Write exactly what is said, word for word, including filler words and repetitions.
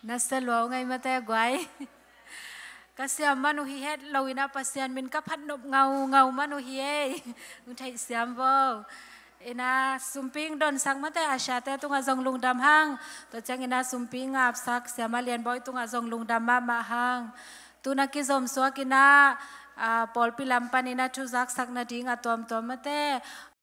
na sa lo ngay mate guai kasi manu hi het lawina pasian min ka phat nop ngau ngau manu hi e thai siam bo ina sumping don sang mate asha te tunga zong lung dam hang to chang ina sumping ap sak siama lian boy tunga zong lung dam ma ma hang tuna ki zom so kina pol pilam panina thu zak sak na ding atom tom mate